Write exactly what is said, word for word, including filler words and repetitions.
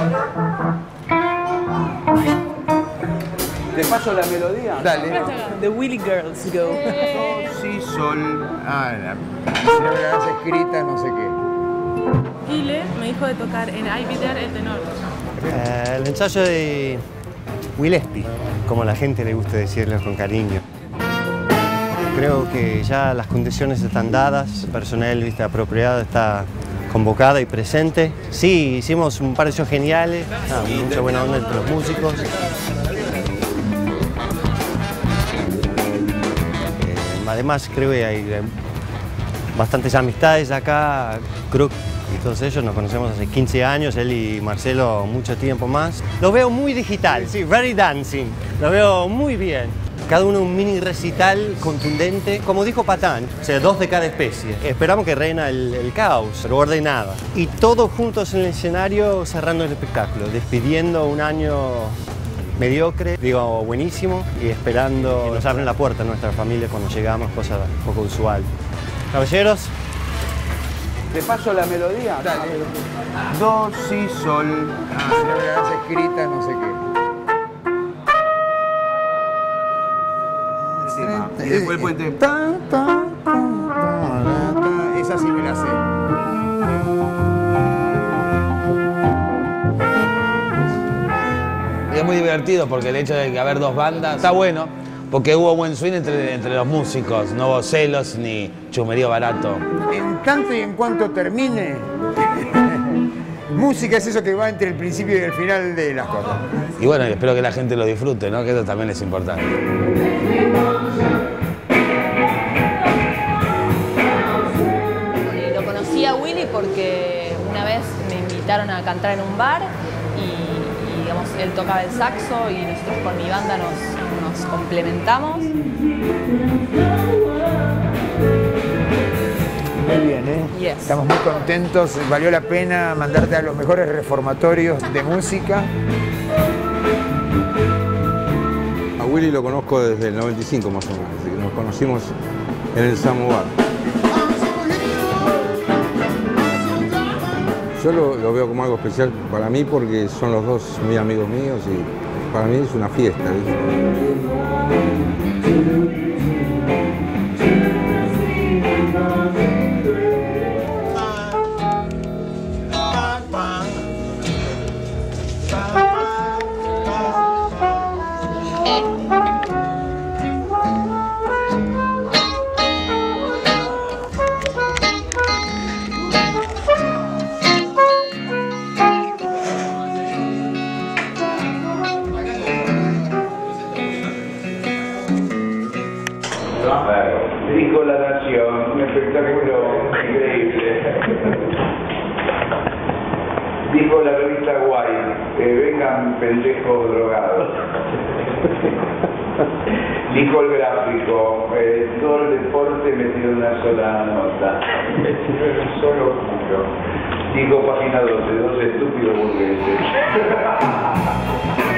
¿Te paso la melodía? Dale. The Willy Girls Go. Do, si, sol. Ah, la, si no me la das escrita, no sé qué. Ile me dijo de tocar en Ay Peter el tenor. Eh, el ensayo de Gillespie, como la gente le gusta decirlo con cariño. Creo que ya las condiciones están dadas, el personal ¿viste? apropiado está convocado y presente. Sí, hicimos un par de shows geniales, ah, mucha buena onda entre los músicos. Eh, además creo que hay eh, bastantes amistades acá. Creo y todos ellos nos conocemos hace quince años, él y Marcelo mucho tiempo más. Lo veo muy digital, sí, very dancing, lo veo muy bien. Cada uno un mini recital contundente, como dijo Patán, o sea, dos de cada especie. Esperamos que reina el, el caos, pero ordenada. Y todos juntos en el escenario cerrando el espectáculo, despidiendo un año mediocre, digo buenísimo, y esperando que nos abren la puerta a nuestra familia cuando llegamos, cosa poco usual. Caballeros. ¿Te paso la melodía? Dale. Do, si, sol. Ah, si no me la das escrita, no sé qué. Y después el puente. Ta, ta, ta, ta, ta. Esa sí me la sé. Es muy divertido porque el hecho de que haber dos bandas está bueno, porque hubo buen swing entre, entre los músicos, no hubo celos ni chumerío barato. En tanto y en cuanto termine, música es eso que va entre el principio y el final de las cosas. Y bueno, espero que la gente lo disfrute, ¿no? Que eso también es importante. Lo conocí a Willy porque una vez me invitaron a cantar en un bar y, y digamos, él tocaba el saxo y nosotros con mi banda nos, nos complementamos. Muy bien, ¿eh? Yes. Estamos muy contentos, valió la pena mandarte a los mejores reformatorios de música. A Willy lo conozco desde el noventa y cinco más o menos, así que nos conocimos en el Samovar. Yo lo, lo veo como algo especial para mí porque son los dos muy amigos míos y para mí es una fiesta, ¿viste? Dijo la Nación, un espectáculo increíble. Dijo la revista Guay, eh, vengan pendejos drogados. Dijo el gráfico, eh, todo el deporte metido en una sola nota. Metido en un solo puro. Dijo página doce, dos estúpidos burgueses.